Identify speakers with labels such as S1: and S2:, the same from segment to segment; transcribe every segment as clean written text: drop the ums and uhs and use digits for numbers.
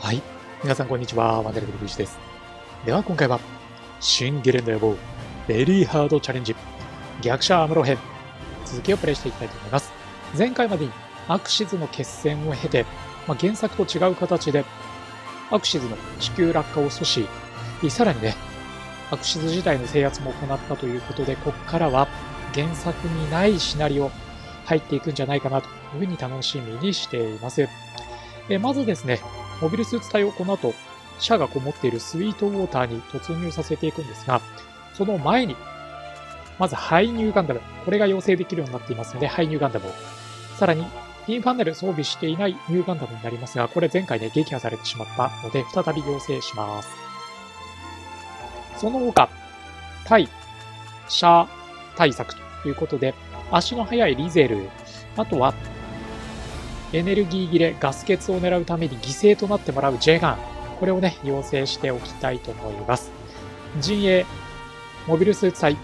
S1: はい。皆さんこんにちは。ワンダルグルブイチです。では今回は、新ゲレンデ予防、ベリーハードチャレンジ、逆者アムロ編、続きをプレイしていきたいと思います。前回までにアクシズの決戦を経て、原作と違う形で、アクシズの地球落下を阻止、さらにね、アクシズ自体の制圧も行ったということで、ここからは原作にないシナリオ入っていくんじゃないかなというふうに楽しみにしています。まずですね、モビルスーツ隊をこの後、シャアがこもっているスイートウォーターに突入させていくんですが、その前に、まずハイニューガンダム、これが要請できるようになっていますので、ハイニューガンダムを、さらに、ピンファンネル装備していないニューガンダムになりますが、これ前回ね、撃破されてしまったので、再び要請します。その他、対、シャア対策ということで、足の速いリゼル、あとは、エネルギー切れ、ガス欠を狙うために犠牲となってもらうジェガン。これをね、要請しておきたいと思います。陣営、モビルスーツ隊、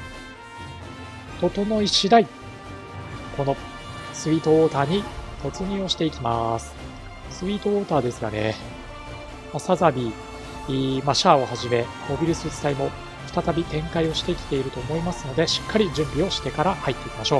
S1: 整い次第、このスイートウォーターに突入をしていきます。スイートウォーターですがね、サザビー、シャアをはじめ、モビルスーツ隊も再び展開をしてきていると思いますので、しっかり準備をしてから入っていきましょう。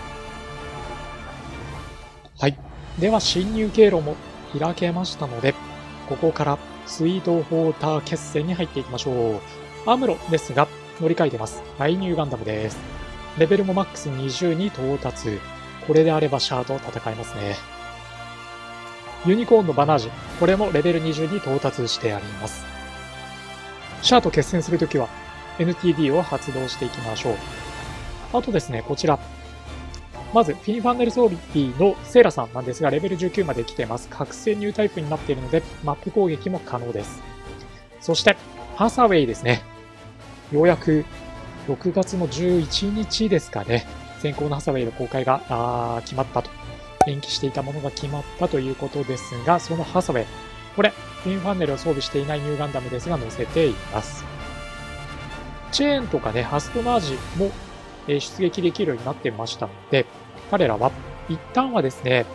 S1: はい。では侵入経路も開けましたので、ここからスイートウォーター決戦に入っていきましょう。アムロですが乗り換えてます。ハイニューガンダムです。レベルもマックス20に到達。これであればシャアと戦えますね。ユニコーンのバナージュ。これもレベル20に到達してあります。シャアと決戦するときは NTD を発動していきましょう。あとですね、こちら。まず、フィンファンネル装備のセーラさんなんですが、レベル19まで来ています。覚醒ニュータイプになっているので、マップ攻撃も可能です。そして、ハサウェイですね。ようやく、6月の11日ですかね。先行のハサウェイの公開が決まったと。延期していたものが決まったということですが、そのハサウェイ。これ、フィンファンネルを装備していないニューガンダムですが、載せています。チェーンとかね、ハストナージも出撃できるようになってましたので、彼らは一旦はですね、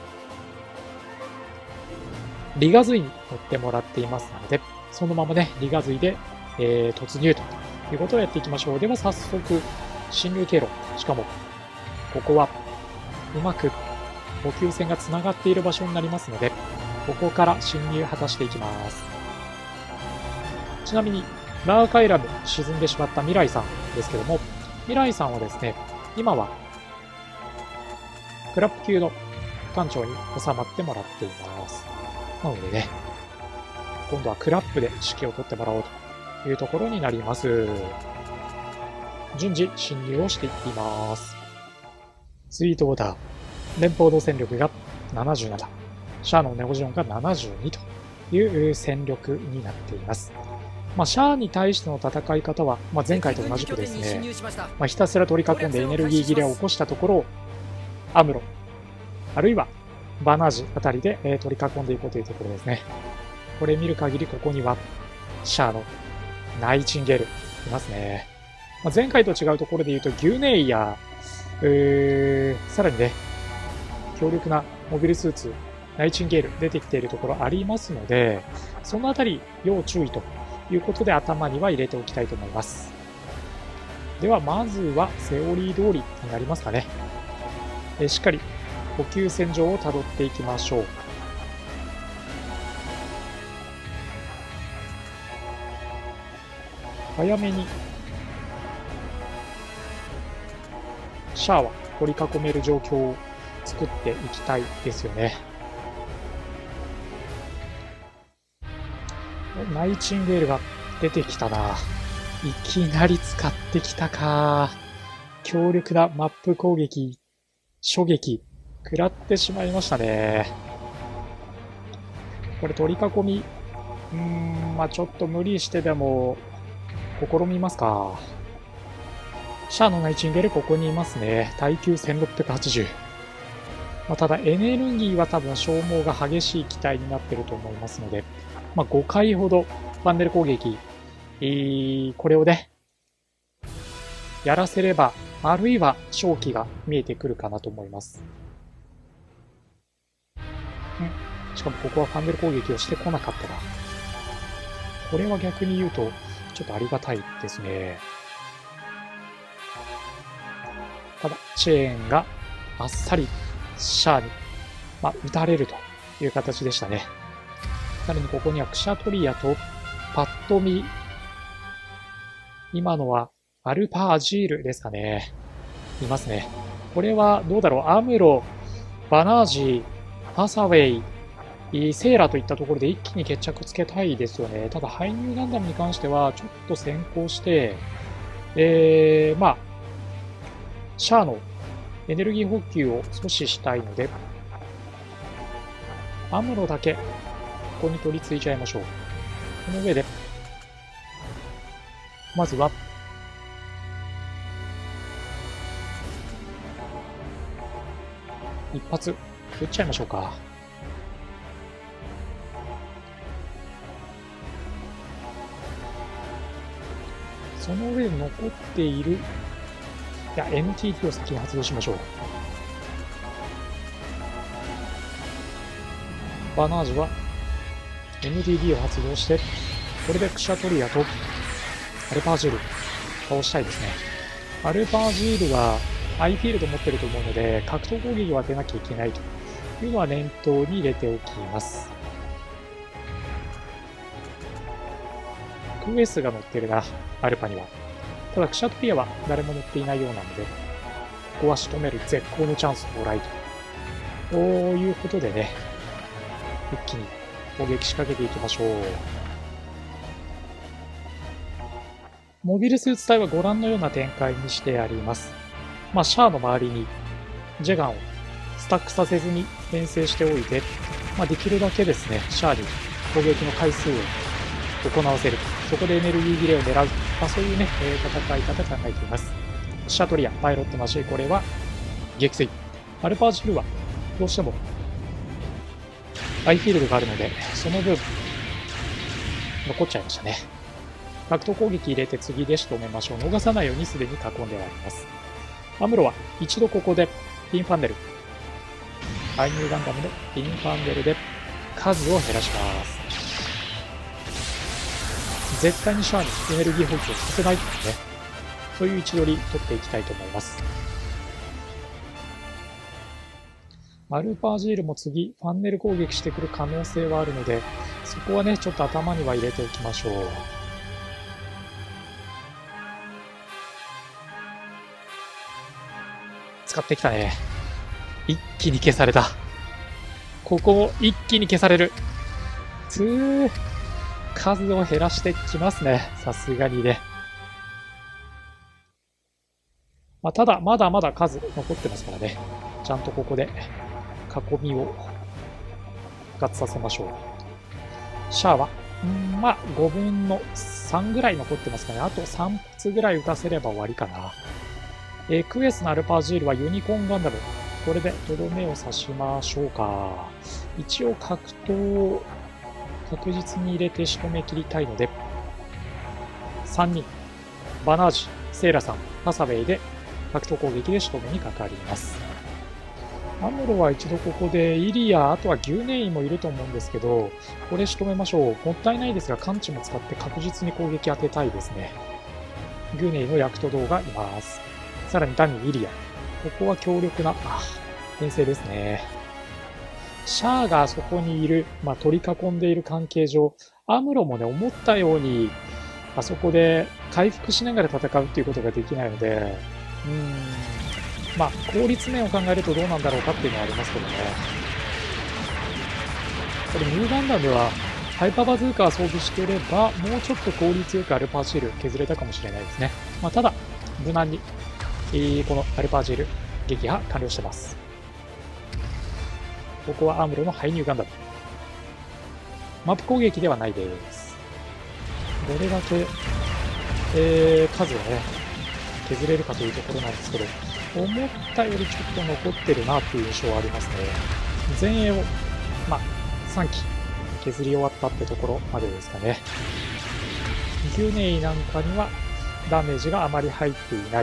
S1: リガズイに乗ってもらっていますので、そのままね、リガズイで、突入ということをやっていきましょう。では早速、侵入経路。しかも、ここはうまく補給線が繋がっている場所になりますので、ここから侵入を果たしていきます。ちなみに、ラーカイラム沈んでしまった未来さんですけども、未来さんはですね、今はクラップ級の艦長に収まってもらっています。なのでね、今度はクラップで指揮を取ってもらおうというところになります。順次侵入をしていっています。スイートウォーター、連邦の戦力が77、シャアのネオジオンが72という戦力になっています。シャアに対しての戦い方は、前回と同じくですね、ひたすら取り囲んでエネルギー切れを起こしたところを、アムロ、あるいはバナージあたりで取り囲んでいこうというところですね。これ見る限りここには、シャアのナイチンゲール、いますね。前回と違うところで言うと、ギュネイや、さらにね、強力なモビルスーツ、ナイチンゲール出てきているところありますので、そのあたり要注意ということで頭には入れておきたいと思います。ではまずはセオリー通りになりますかね。しっかり補給線上をたどっていきましょう。早めにシャアは取り囲める状況を作っていきたいですよね。ナイチンゲールが出てきたな。いきなり使ってきたか。強力なマップ攻撃、初撃、食らってしまいましたね。これ取り囲み、ちょっと無理してでも、試みますか。シャアのナイチンゲールここにいますね。耐久1680。ただエネルギーは多分消耗が激しい機体になっていると思いますので、5回ほどファンネル攻撃、これをね、やらせれば、あるいは勝機が見えてくるかなと思います。ししかもここはファンネル攻撃をしてこなかったら、これは逆に言うと、ちょっとありがたいですね。ただ、チェーンがあっさりシャアに、打たれるという形でしたね。さらにここにはクシャトリアと、パッと見、今のはアルパアジールですかね。いますね。これはどうだろう、アムロ、バナージ、ハサウェイ、セーラといったところで一気に決着つけたいですよね。ただ、ハイニューガンダムに関してはちょっと先行して、シャアのエネルギー補給を阻止したいので、アムロだけここに取り付いちゃいましょう。この上で、まずは、一発撃っちゃいましょうか。その上で残っている、NTT を先に発動しましょう。バナージュは NTT を発動して、これでクシャトリアとアルパージール倒したいですね。アルパージールはアイフィールド持ってると思うので、格闘攻撃を当てなきゃいけないというのは念頭に入れておきます。クエスが乗ってるな、アルパには。ただ、クシャトリアは誰も乗っていないようなので、ここは仕留める絶好のチャンス到来ということでね、一気に攻撃仕掛けていきましょう。モビルスーツ隊はご覧のような展開にしてあります。シャアの周りにジェガンをスタックさせずに編成しておいて、できるだけですね、シャアに攻撃の回数を行わせる。そこでエネルギー切れを狙う。そういうね、戦い方考えています。シャトリア、パイロットなし、これは撃墜。アルパージルはどうしてもアイフィールドがあるので、その分残っちゃいましたね。格闘攻撃入れて次で仕留めましょう。逃さないようにすでに囲んではあります。アムロは一度ここでピンファンネル。アイニューガンダムのピンファンネルで数を減らします。絶対にシャアにエネルギー補給をさせないというね、そういう位置取り取っていきたいと思います。アルパージールも次、ファンネル攻撃してくる可能性はあるので、そこはね、ちょっと頭には入れておきましょう。使ってきたね。一気に消された。ここも一気に消される。数を減らしてきますね。さすがにね。ただ、まだまだ数残ってますからね。ちゃんとここで囲みを復活させましょう。シャアは、5分の3ぐらい残ってますかね。あと3発ぐらい撃たせれば終わりかな。クエスのアルパージールはユニコーンガンダム。これでとどめを刺しましょうか。一応格闘を確実に入れて仕留め切りたいので、3人、バナージ、セイラさん、ハサウェイで格闘攻撃で仕留めにかかります。アムロは一度ここでイリア、あとはギュネイもいると思うんですけど、これ仕留めましょう。もったいないですが、感知も使って確実に攻撃当てたいですね。ギュネイのヤクトドーがいます。さらにダニー、イリア。ここは強力な、編成ですね。シャアがそこにいる、取り囲んでいる関係上、アムロもね、思ったように、あそこで回復しながら戦うっていうことができないので、効率面を考えるとどうなんだろうかっていうのはありますけどね。これ、ニューガンダムは、ハイパーバズーカー装備していれば、もうちょっと効率よくアルパージール削れたかもしれないですね。ただ、無難に、このアルパージール、撃破完了してます。ここはアムロのハイニューガンダム。マップ攻撃ではないです。どれだけ、数をね、削れるかというところなんですけど、思ったよりちょっと残ってるなっていう印象はありますね。前衛を、3機削り終わったってところまでですかね。ギュネイなんかにはダメージがあまり入っていない。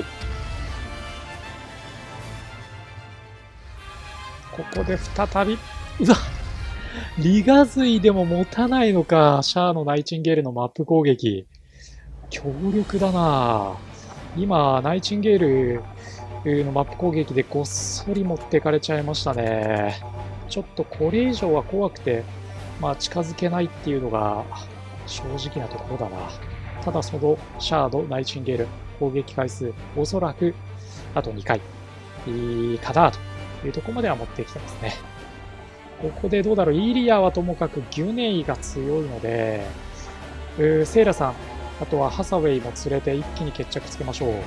S1: ここで再び、 リガズイでも持たないのか。シャアのナイチンゲールのマップ攻撃。強力だな。今、ナイチンゲールのマップ攻撃でごっそり持ってかれちゃいましたね。ちょっとこれ以上は怖くて、近づけないっていうのが正直なところだな。ただそのシャアのナイチンゲール攻撃回数、おそらくあと2回かなというところまでは持ってきてますね。ここでどうだろう、イリアはともかくギュネイが強いので、セイラさん、あとはハサウェイも連れて一気に決着つけましょう。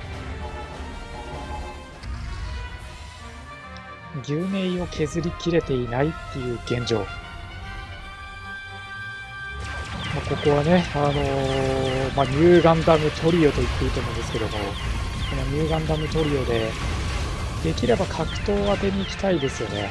S1: ギュネイを削りきれていないっていう現状。ここはね、ニューガンダムトリオと言っていいと思うんですけども、このニューガンダムトリオで、できれば格闘当てに行きたいですよね。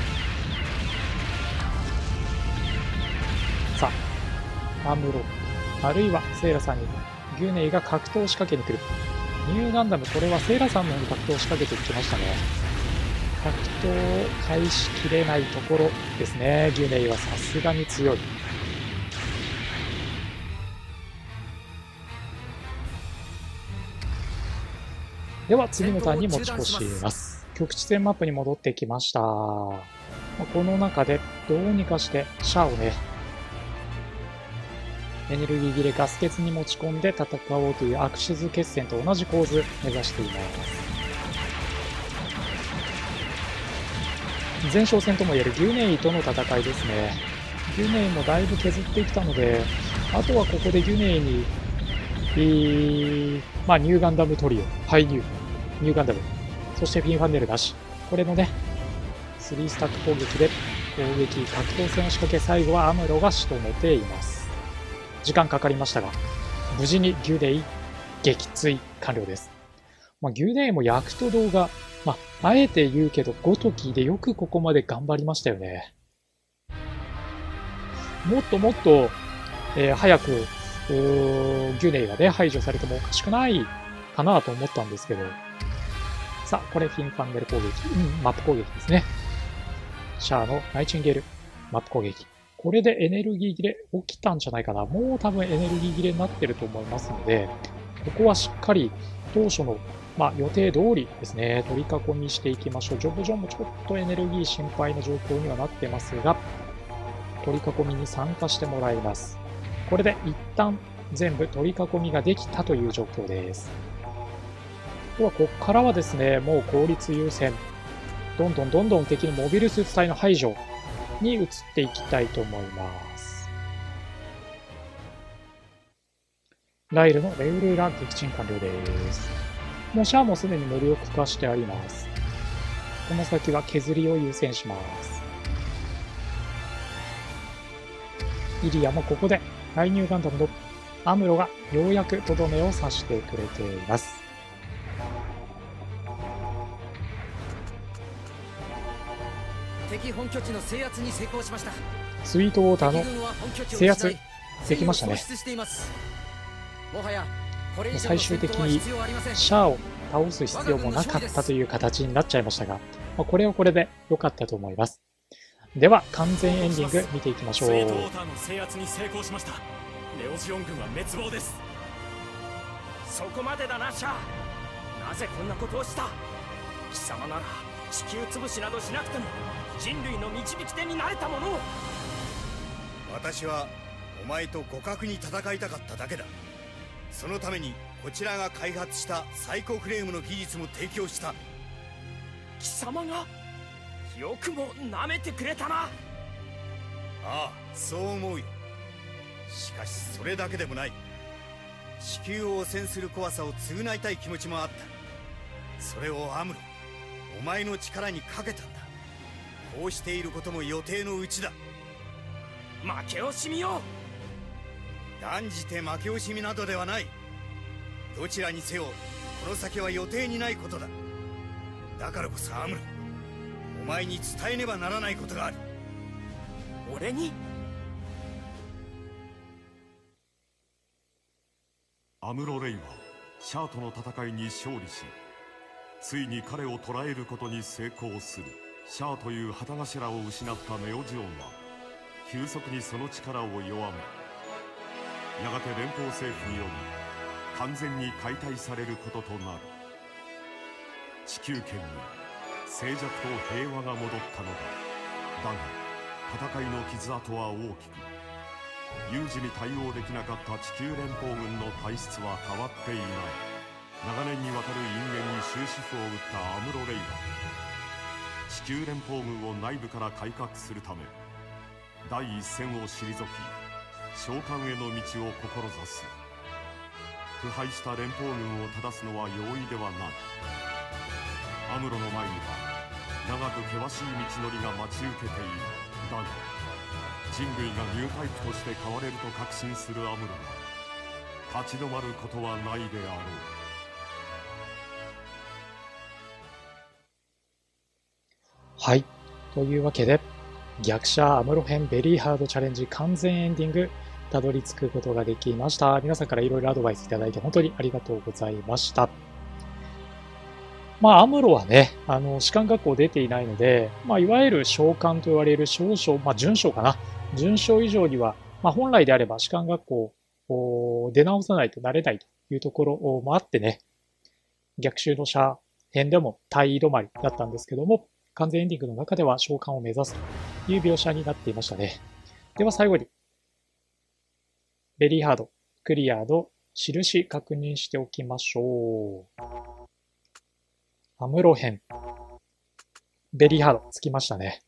S1: さあ、アムロ、あるいはセイラさんにギュネイが格闘を仕掛けに来る。ニューガンダム、これはセイラさんの方に格闘を仕掛けてきましたね。格闘を返しきれないところですね。ギュネイはさすがに強い。では次のターンに持ち越します。局地戦マップに戻ってきました。この中でどうにかしてシャアをね、エネルギー切れガス欠に持ち込んで戦おうというアクシズ決戦と同じ構図目指しています。前哨戦ともいえるギュネイとの戦いですね。ギュネイもだいぶ削ってきたので、あとはここでギュネイに、ニューガンダムトリオ、ハイニューガンダム、そしてフィンファンネルなし。これのね、3スタック攻撃で攻撃、格闘戦を仕掛け、最後はアムロが仕留めています。時間かかりましたが、無事にギュネイ撃墜完了です。ギュネイも役と動画、あえて言うけど、ごときでよくここまで頑張りましたよね。もっともっと、早く、ギュネイがね、排除されてもおかしくないかなと思ったんですけど。さあ、これフィンファンネル攻撃、マップ攻撃ですね。シャアのナイチンゲール、マップ攻撃。これでエネルギー切れ起きたんじゃないかな。もう多分エネルギー切れになってると思いますので、ここはしっかり当初の予定通りですね、取り囲みしていきましょう。ジョブジョンもちょっとエネルギー心配な状況にはなってますが、取り囲みに参加してもらいます。これで一旦全部取り囲みができたという状況です。では、ここからはですね、もう効率優先、どんどん敵のモビルスーツ隊の排除に移っていきたいと思います。ライルのレウルーラ撃沈完了です。もうシャアもすでに森を区化してあります。この先は削りを優先します。イリアもここで来ニューガンダムのアムロがようやくとどめを刺してくれています。
S2: 敵本拠地の制圧に成功しました。
S1: スイートウォーターの制圧できましたね。
S2: もはや
S1: 最終的にシャアを倒す必要もなかったという形になっちゃいましたが、これはこれで良かったと思います。では完全エンディング見ていきましょう。
S3: スイートウォーターの制圧に成功しました。ネオジオン軍は滅亡です。
S4: そこまでだなシャア。なぜこんなことをした？貴様なら地球潰しなどしなくても人類の導き手になれたものを。
S5: 私はお前と互角に戦いたかっただけだ。そのためにこちらが開発したサイコフレームの技術も提供した。
S4: 貴様がよくも舐めてくれたな。
S5: ああ、そう思うよ。しかしそれだけでもない。地球を汚染する怖さを償いたい気持ちもあった。それをアムロ、お前の力にかけたんだ。こうしていることも予定のうちだ。
S4: 負け惜しみよ。
S5: 断じて負け惜しみなどではない。どちらにせよこの先は予定にないことだ。だからこそアムロ、お前に伝えねばならないことがある。
S4: 俺に？
S6: アムロ・レイはシャアとの戦いに勝利し、ついに彼を捕らえることに成功する。 シャアという旗頭を失ったネオジオンは急速にその力を弱め、やがて連邦政府により完全に解体されることとなる。地球圏に静寂と平和が戻ったのだ。だが戦いの傷跡は大きく、有事に対応できなかった地球連邦軍の体質は変わっていない。長年にわたる因縁に終止符を打ったアムロ・レイは地球連邦軍を内部から改革するため第一線を退き召喚への道を志す。腐敗した連邦軍を正すのは容易ではない。アムロの前には長く険しい道のりが待ち受けている。だが人類がニュータイプとして変われると確信するアムロが立ち止まることはないであろう。
S1: はい。というわけで、逆者アムロ編ベリーハードチャレンジ完全エンディング、たどり着くことができました。皆さんからいろいろアドバイスいただいて本当にありがとうございました。アムロはね、士官学校出ていないので、いわゆる将官と言われる少将、準将かな。準将以上には、本来であれば士官学校を出直さないとなれないというところもあってね、逆襲の者編でも大尉止まりだったんですけども、完全エンディングの中では召喚を目指すという描写になっていましたね。では最後に、ベリーハード、クリアの印確認しておきましょう。アムロ編。ベリーハードつきましたね。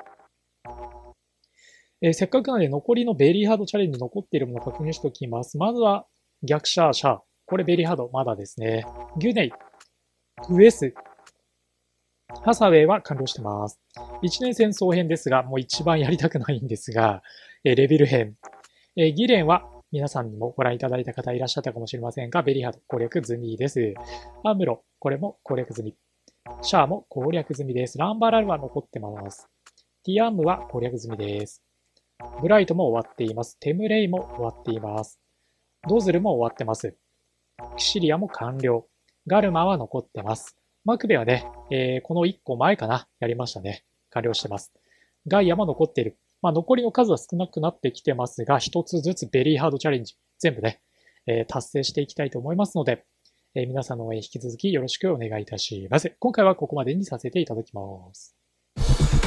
S1: せっかくなので残りのベリーハードチャレンジ残っているものを確認しておきます。まずは逆者シャア。これベリーハードまだですね。ギュネイ、ウエス、ハサウェイは完了してます。一年戦争編ですが、もう一番やりたくないんですが、レビル編。ギレンは皆さんにもご覧いただいた方いらっしゃったかもしれませんが、ベリーハード攻略済みです。アムロ、これも攻略済み。シャアも攻略済みです。ランバラルは残ってます。ティアンムは攻略済みです。ブライトも終わっています。テムレイも終わっています。ドズルも終わってます。キシリアも完了。ガルマは残ってます。マクベはね、この1個前かな、やりましたね。完了してます。ガイアも残っている。残りの数は少なくなってきてますが、一つずつベリーハードチャレンジ、全部ね、達成していきたいと思いますので、皆さんの応援引き続きよろしくお願いいたします。今回はここまでにさせていただきます。